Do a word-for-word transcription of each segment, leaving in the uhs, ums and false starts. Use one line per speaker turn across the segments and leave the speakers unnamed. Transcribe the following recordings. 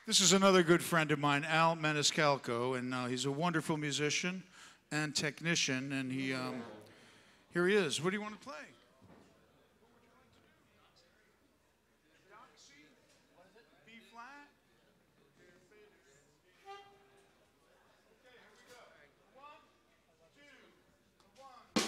This is another good friend of mine, Al Maniscalco, and uh, he's a wonderful musician and technician, and he, um, here he is. What do you want to play? B flat? Okay, here we go. One, two,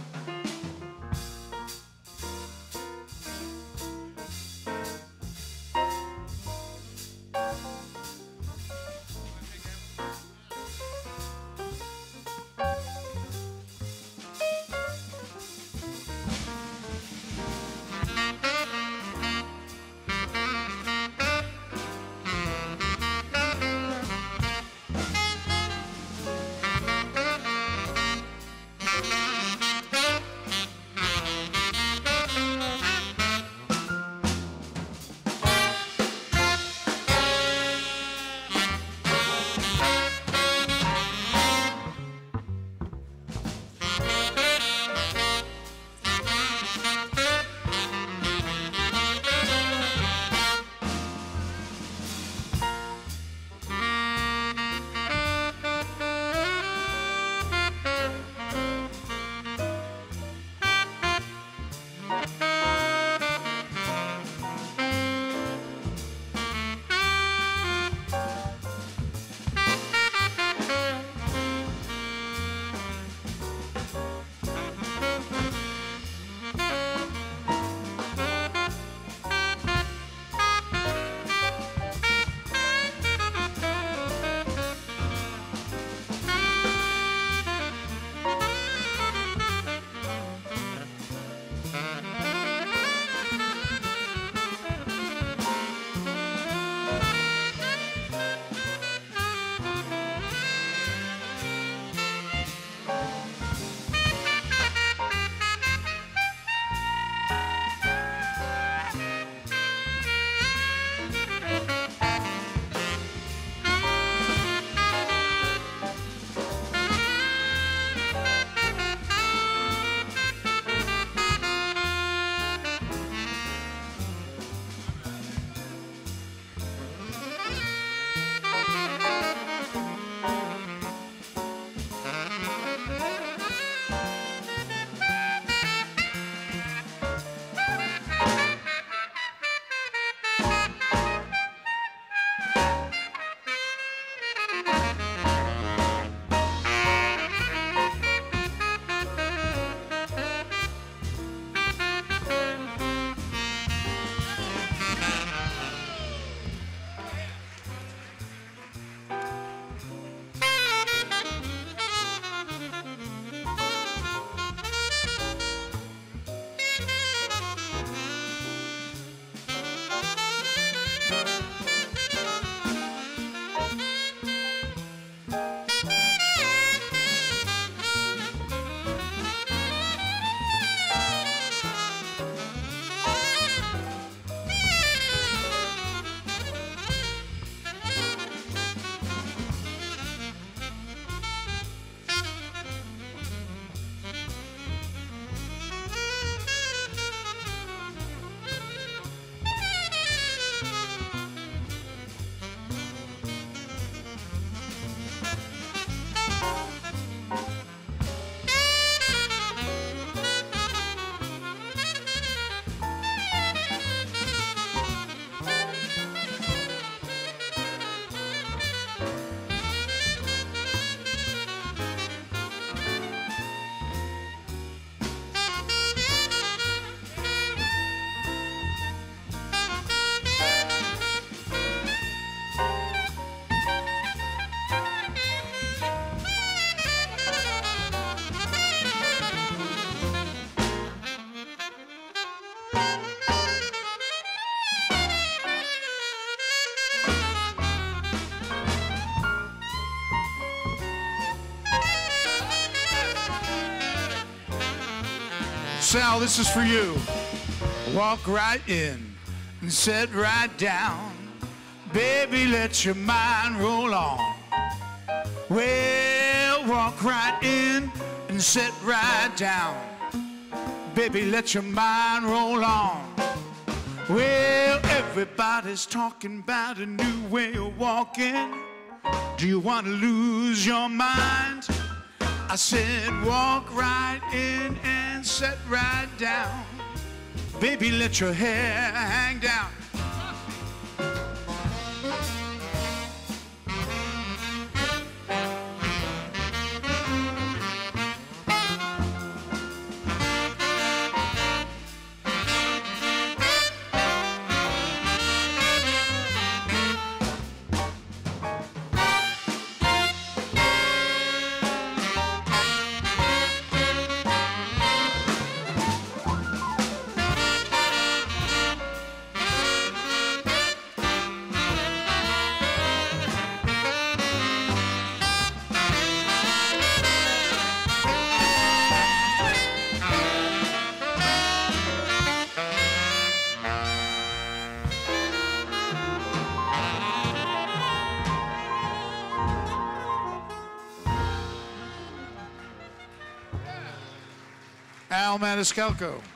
Sal, this is for you. Walk right in and sit right down. Baby, let your mind roll on. Well, walk right in and sit right down. Baby, let your mind roll on. Well, every Everybody's talking about a new way of walking. Do you want to lose your mind? I said walk right in and sit right down. Baby, let your hair hang down. Al Maniscalco.